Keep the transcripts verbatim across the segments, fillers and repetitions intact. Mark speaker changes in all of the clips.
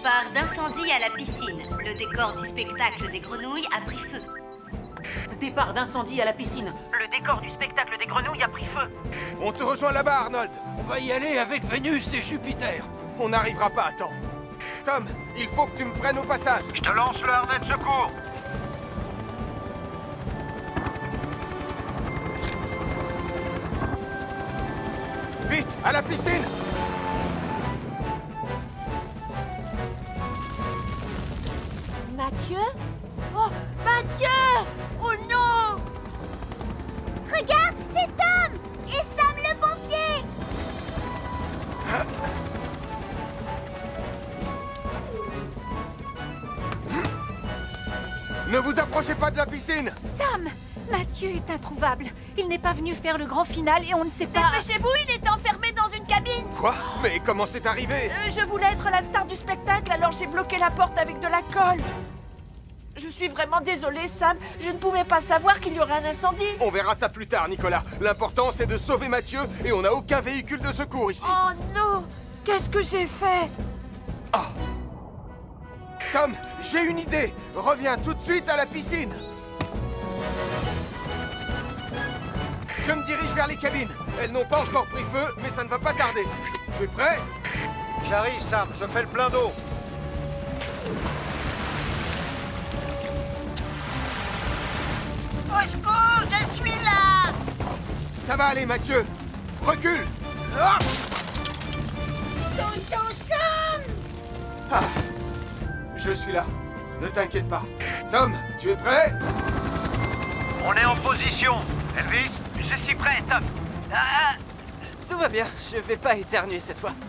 Speaker 1: Départ d'incendie à la piscine. Le décor du spectacle des grenouilles a pris feu.
Speaker 2: Départ d'incendie à la piscine. Le décor du spectacle des grenouilles a pris feu.
Speaker 3: On te rejoint là-bas, Arnold.
Speaker 4: On va y aller avec Vénus et Jupiter.
Speaker 3: On n'arrivera pas à temps. Tom, il faut que tu me prennes au passage.
Speaker 5: Je te lance le harnais de secours.
Speaker 3: Vite, à la piscine.
Speaker 6: Mathieu? Oh, Mathieu! Oh non! Regarde, c'est Tom! Et Sam le pompier!
Speaker 3: Ne vous approchez pas de la piscine!
Speaker 7: Sam! Mathieu est introuvable. Il n'est pas venu faire le grand final et on ne sait pas...
Speaker 6: Dépêchez-vous, il est enfermé dans une cabine!
Speaker 3: Quoi? Mais comment c'est arrivé?
Speaker 8: Euh, je voulais être la star du spectacle, alors j'ai bloqué la porte avec de la colle. Je suis vraiment désolée, Sam. Je ne pouvais pas savoir qu'il y aurait un incendie.
Speaker 3: On verra ça plus tard, Nicolas. L'important, c'est de sauver Mathieu et on n'a aucun véhicule de secours ici.
Speaker 8: Oh non! Qu'est-ce que j'ai fait?
Speaker 3: Oh. Tom, j'ai une idée. Reviens tout de suite à la piscine. Je me dirige vers les cabines. Elles n'ont pas encore pris feu, mais ça ne va pas tarder. Tu es prêt?
Speaker 5: J'arrive, Sam. Je fais le plein d'eau.
Speaker 6: Au secours, je suis là!
Speaker 3: Ça va aller, Mathieu. Recule. Ah,
Speaker 6: Tonton Sam!
Speaker 3: ah. Je suis là. Ne t'inquiète pas. Tom, tu es prêt?
Speaker 5: On est en position. Elvis, je suis prêt, Tom.
Speaker 2: Ah, tout va bien, je vais pas éternuer cette fois.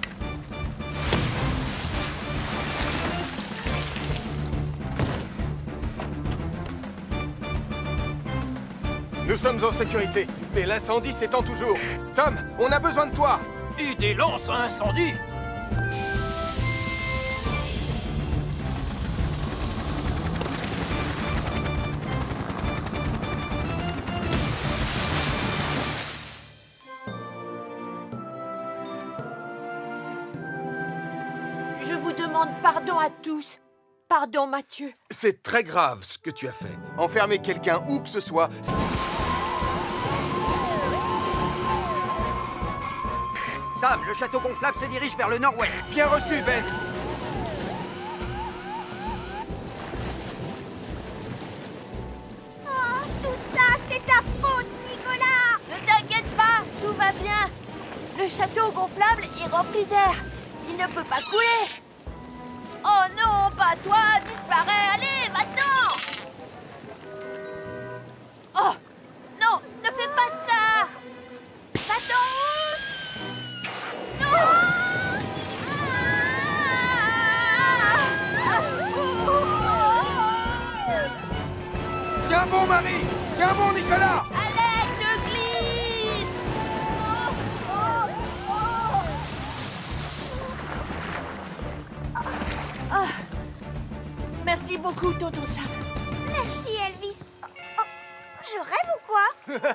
Speaker 3: Nous sommes en sécurité, mais l'incendie s'étend toujours. Tom, on a besoin de toi.
Speaker 4: Idée lance à incendie.
Speaker 8: Je vous demande pardon à tous. Pardon, Mathieu.
Speaker 3: C'est très grave ce que tu as fait. Enfermer quelqu'un où que ce soit...
Speaker 2: Sam, le château gonflable se dirige vers le nord-ouest.
Speaker 3: Bien reçu, Ben.
Speaker 6: Oh, tout ça, c'est ta faute, Nicolas!
Speaker 8: Ne t'inquiète pas, tout va bien. Le château gonflable est rempli d'air. Il ne peut pas couler. Oh non, pas toi, disparais, allez, maintenant! Oh, non, ne fais pas ça! Va-t'en! Non!
Speaker 3: Tiens bon, Marie. Tiens bon, Nicolas.
Speaker 8: Allez, je glisse! Ah. Merci beaucoup, tonton Sam.
Speaker 6: Merci, Elvis. Oh, oh, je rêve ou quoi?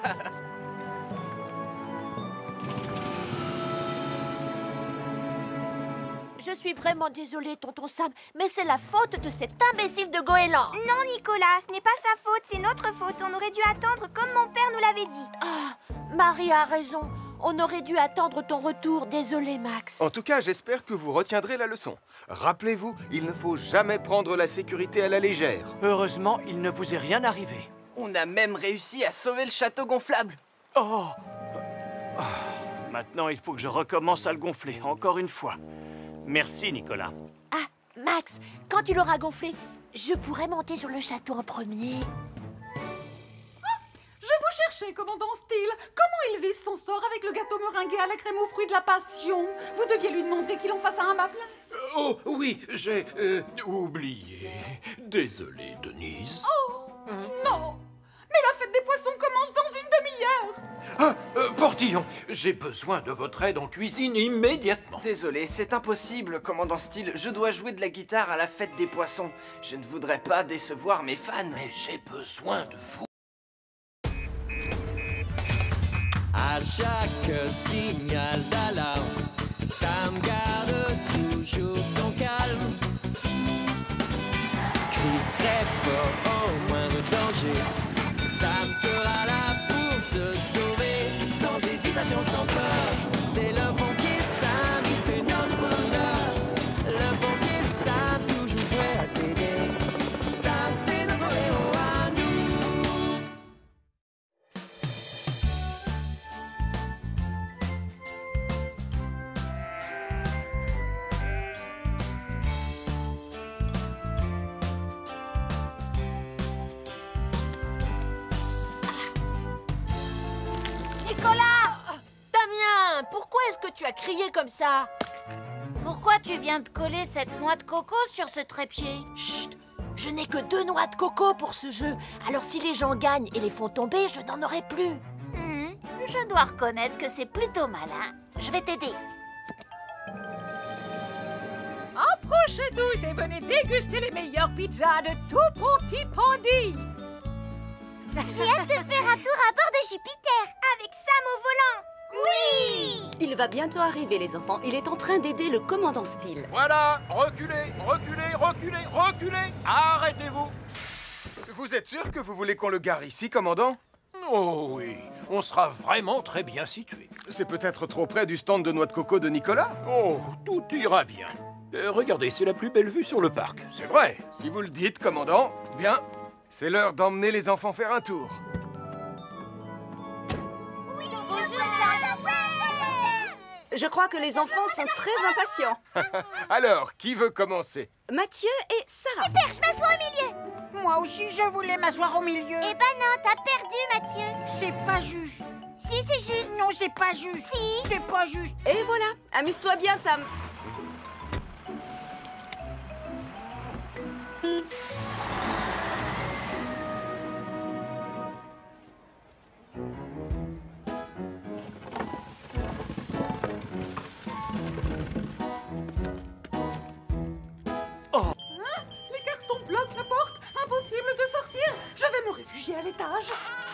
Speaker 8: Je suis vraiment désolée, tonton Sam, mais c'est la faute de cet imbécile de Goéland.
Speaker 6: Non, Nicolas, ce n'est pas sa faute, c'est notre faute. On aurait dû attendre comme mon père nous l'avait dit.
Speaker 8: Ah, Marie a raison. On aurait dû attendre ton retour. Désolé, Max.
Speaker 3: En tout cas, j'espère que vous retiendrez la leçon. Rappelez-vous, il ne faut jamais prendre la sécurité à la légère.
Speaker 4: Heureusement, il ne vous est rien arrivé.
Speaker 2: On a même réussi à sauver le château gonflable.
Speaker 4: Oh. Oh. Maintenant, il faut que je recommence à le gonfler, encore une fois. Merci, Nicolas.
Speaker 8: Ah, Max, quand tu l'auras gonflé, je pourrais monter sur le château en premier.
Speaker 9: Je vous cherchais, commandant Steele. Comment Elvis s'en sort avec le gâteau meringué à la crème aux fruits de la passion? Vous deviez lui demander qu'il en fasse un à ma place.
Speaker 4: Oh, oui, j'ai euh, oublié. Désolé, Denise.
Speaker 9: Oh, non. Mais la fête des poissons commence dans une demi-heure.
Speaker 4: Ah, euh, Portillon, j'ai besoin de votre aide en cuisine immédiatement.
Speaker 2: Désolé, c'est impossible, commandant Steele. Je dois jouer de la guitare à la fête des poissons. Je ne voudrais pas décevoir mes fans.
Speaker 4: Mais j'ai besoin de vous.
Speaker 10: À chaque signal d'alarme, Sam garde toujours son calme. fort au moindre danger. Sam sera là pour te sauver, sans hésitation, sans peur. C'est le pompier Sam, il fait notre bonheur. Le pompier Sam, toujours prêt à t'aider. Sam, c'est notre héros à nous.
Speaker 8: Nicolas! Damien, pourquoi est-ce que tu as crié comme ça?
Speaker 6: Pourquoi tu viens de coller cette noix de coco sur ce trépied?
Speaker 8: Chut! Je n'ai que deux noix de coco pour ce jeu. Alors si les gens gagnent et les font tomber, je n'en aurai plus.
Speaker 6: Hmm, je dois reconnaître que c'est plutôt malin. Je vais t'aider.
Speaker 7: Approchez tous et venez déguster les meilleures pizzas de tout Pontypandy.
Speaker 6: J'ai hâte de faire un tour à bord de Jupiter avec Sam au volant. Oui!
Speaker 11: Il va bientôt arriver, les enfants. Il est en train d'aider le commandant Steele.
Speaker 5: Voilà, reculez, reculez, reculez, reculez. Arrêtez-vous.
Speaker 3: Vous êtes sûr que vous voulez qu'on le gare ici, commandant?
Speaker 5: Oh oui, on sera vraiment très bien situé.
Speaker 3: C'est peut-être trop près du stand de noix de coco de Nicolas?
Speaker 5: Oh, tout ira bien. Euh, regardez, c'est la plus belle vue sur le parc, c'est vrai.
Speaker 3: Si vous le dites, commandant, bien, c'est l'heure d'emmener les enfants faire un tour.
Speaker 11: Je crois que les enfants sont très impatients.
Speaker 3: Alors, qui veut commencer?
Speaker 11: Mathieu et Sarah.
Speaker 6: Super, je m'assois au milieu.
Speaker 12: Moi aussi, je voulais m'asseoir au milieu.
Speaker 6: Eh ben non, t'as perdu, Mathieu.
Speaker 12: C'est pas juste.
Speaker 6: Si, c'est juste.
Speaker 12: Non, c'est pas juste.
Speaker 6: Si.
Speaker 12: C'est pas juste.
Speaker 11: Et voilà, amuse-toi bien, Sam.
Speaker 9: Bloque la porte. Impossible de sortir. Je vais me réfugier à l'étage.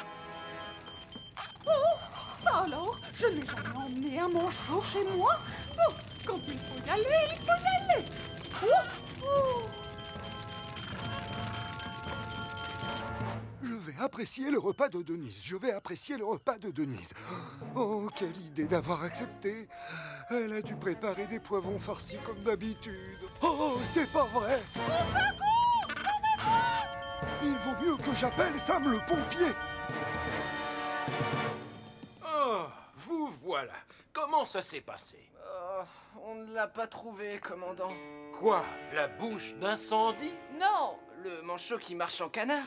Speaker 9: Oh, ça alors, je n'ai jamais emmené un manchot chez moi. Bon, quand il faut y aller, il faut y aller. Oh, oh.
Speaker 13: Je vais apprécier le repas de Denise. Je vais apprécier le repas de Denise. Oh, quelle idée d'avoir accepté. Elle a dû préparer des poivrons farcis comme d'habitude. Oh, c'est pas vrai. Il vaut mieux que j'appelle Sam le pompier.
Speaker 5: Oh, vous voilà. Comment ça s'est passé?
Speaker 2: Euh, on ne l'a pas trouvé, commandant.
Speaker 5: Quoi? La bouche d'incendie?
Speaker 2: Non, le manchot qui marche en canard.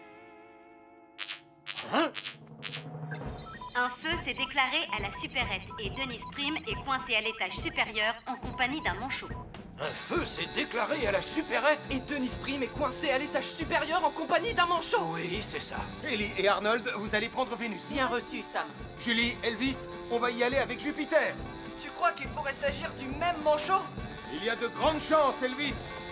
Speaker 5: Hein?
Speaker 1: Un feu s'est déclaré à la supérette et Denise Prime est coincée à l'étage supérieur en compagnie d'un manchot.
Speaker 5: Un feu s'est déclaré à la supérette?
Speaker 2: Et Denise Prime est coincée à l'étage supérieur en compagnie d'un manchot.
Speaker 5: Oui, c'est ça.
Speaker 3: Ellie et Arnold, vous allez prendre Vénus.
Speaker 11: Bien reçu, Sam.
Speaker 3: Julie, Elvis, on va y aller avec Jupiter.
Speaker 2: Tu crois qu'il pourrait s'agir du même manchot?
Speaker 3: Il y a de grandes chances, Elvis.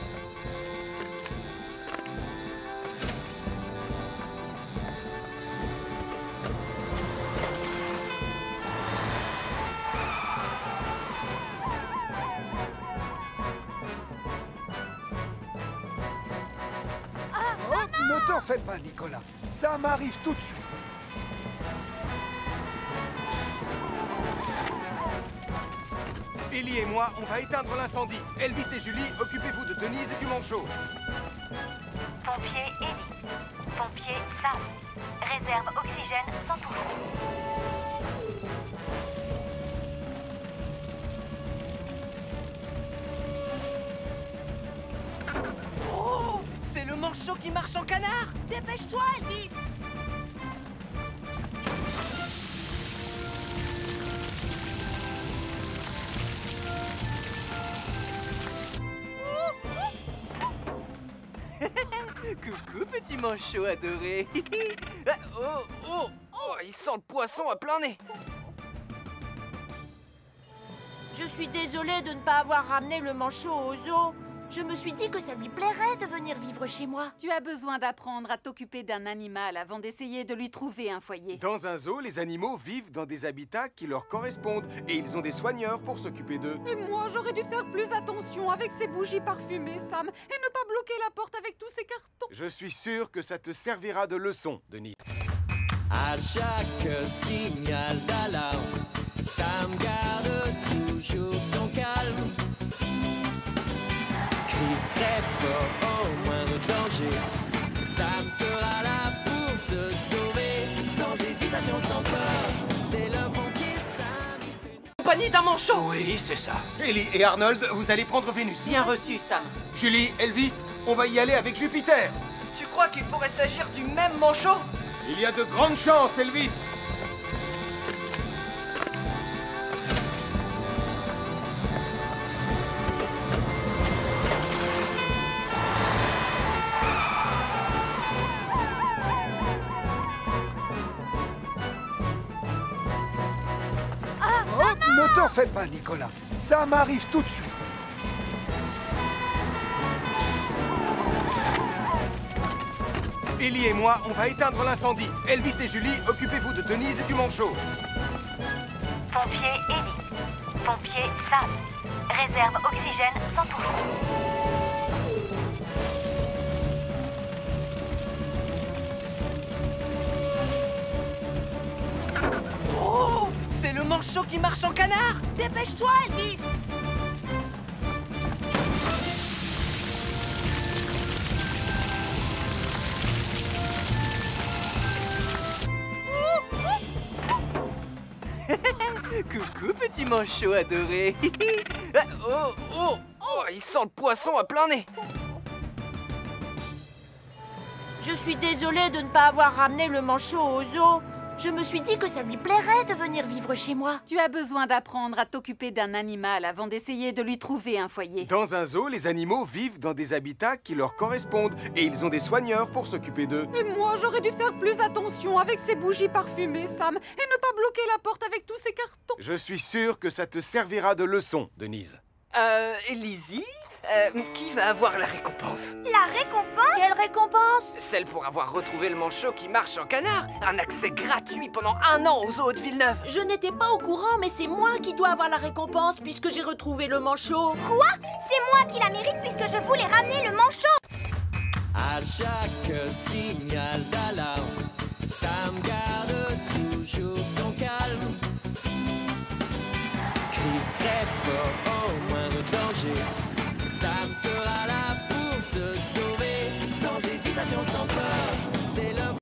Speaker 13: Ne t'en fais pas, Nicolas. Ça m'arrive tout de suite.
Speaker 3: Ellie et moi, on va éteindre l'incendie. Elvis et Julie, occupez-vous de Denise et du manchot.
Speaker 1: Pompier Ellie. Pompier Sam. Réserve oxygène cent pour cent.
Speaker 2: Oh, c'est le manchot qui marche en canard.
Speaker 11: Dépêche-toi, Elvis.
Speaker 2: Coucou, petit manchot adoré. Oh, oh, oh, il sent le poisson à plein nez.
Speaker 8: Je suis désolée de ne pas avoir ramené le manchot au zoo. Je me suis dit que ça lui plairait de venir vivre chez moi.
Speaker 7: Tu as besoin d'apprendre à t'occuper d'un animal avant d'essayer de lui trouver un foyer.
Speaker 3: Dans un zoo, les animaux vivent dans des habitats qui leur correspondent et ils ont des soigneurs pour s'occuper d'eux.
Speaker 9: Et moi, j'aurais dû faire plus attention avec ces bougies parfumées, Sam, et ne pas bloquer la porte avec tous ces cartons.
Speaker 3: Je suis sûr que ça te servira de leçon, Denise.
Speaker 10: À chaque signal d'alarme, Sam garde toujours son calme. Crie très fort au moindre danger, Sam sera là pour te sauver, sans hésitation, sans peur. C'est le pompier Sam, il fait une
Speaker 2: Compagnie d'un manchot.
Speaker 5: Oui, c'est ça.
Speaker 3: Ellie et Arnold, vous allez prendre Vénus.
Speaker 11: Bien reçu, Sam.
Speaker 3: Julie, Elvis, on va y aller avec Jupiter.
Speaker 2: Tu crois qu'il pourrait s'agir du même manchot?
Speaker 3: Il y a de grandes chances, Elvis.
Speaker 13: Oh, ne t'en fais pas, Nicolas. Ça m'arrive tout de suite.
Speaker 3: Ellie et moi, on va éteindre l'incendie. Elvis et Julie, occupez-vous de Denise et du manchot.
Speaker 1: Pompier Ellie. Pompier Sam. Réserve oxygène cent pour cent.
Speaker 2: Oh, c'est le manchot qui marche en canard.
Speaker 8: Dépêche-toi, Elvis.
Speaker 2: Coucou, petit manchot adoré. Oh, oh, oh, il sent le poisson à plein nez.
Speaker 8: Je suis désolée de ne pas avoir ramené le manchot au zoo. Je me suis dit que ça lui plairait de venir vivre chez moi.
Speaker 7: Tu as besoin d'apprendre à t'occuper d'un animal avant d'essayer de lui trouver un foyer.
Speaker 3: Dans un zoo, les animaux vivent dans des habitats qui leur correspondent et ils ont des soigneurs pour s'occuper d'eux.
Speaker 9: Et moi, j'aurais dû faire plus attention avec ces bougies parfumées, Sam, et ne pas bloquer la porte avec tous ces cartons.
Speaker 3: Je suis sûr que ça te servira de leçon, Denise.
Speaker 2: Euh, Lizzie, euh, qui va avoir la récompense?
Speaker 6: La récompense?
Speaker 8: Quelle récompense?
Speaker 2: Celle pour avoir retrouvé le manchot qui marche en canard. Un accès gratuit pendant un an au zoo de Villeneuve.
Speaker 8: Je n'étais pas au courant, mais c'est moi qui dois avoir la récompense puisque j'ai retrouvé le manchot.
Speaker 6: Quoi? C'est moi qui la mérite puisque je voulais ramener le manchot.
Speaker 10: À chaque signal d'alarme, Sam garde